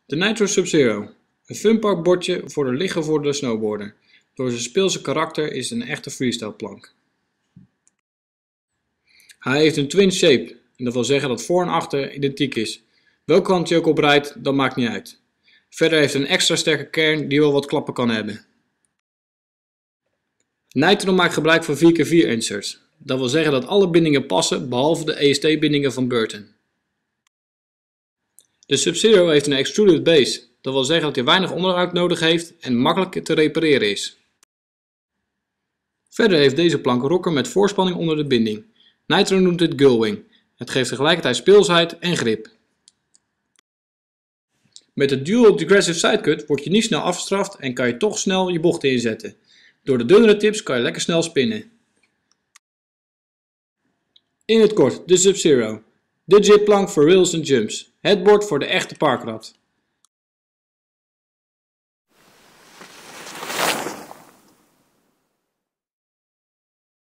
De Nitro Sub-Zero. Een funpark bordje voor de lichtgevorderde snowboarder. Door zijn speelse karakter is het een echte freestyle plank. Hij heeft een twin shape, en dat wil zeggen dat voor en achter identiek is. Welke kant je ook op rijdt, dat maakt niet uit. Verder heeft hij een extra sterke kern die wel wat klappen kan hebben. Nitro maakt gebruik van 4x4 inserts. Dat wil zeggen dat alle bindingen passen behalve de EST-bindingen van Burton. De Sub-Zero heeft een extruded base. Dat wil zeggen dat hij weinig onderhoud nodig heeft en makkelijk te repareren is. Verder heeft deze plank een rocker met voorspanning onder de binding. Nitro noemt dit gullwing. Het geeft tegelijkertijd speelsheid en grip. Met de Dual Degressive Sidecut word je niet snel afgestraft en kan je toch snel je bochten inzetten. Door de dunnere tips kan je lekker snel spinnen. In het kort, de Sub-Zero. De jitplank voor rails en jumps. Het bord voor de echte parkrad.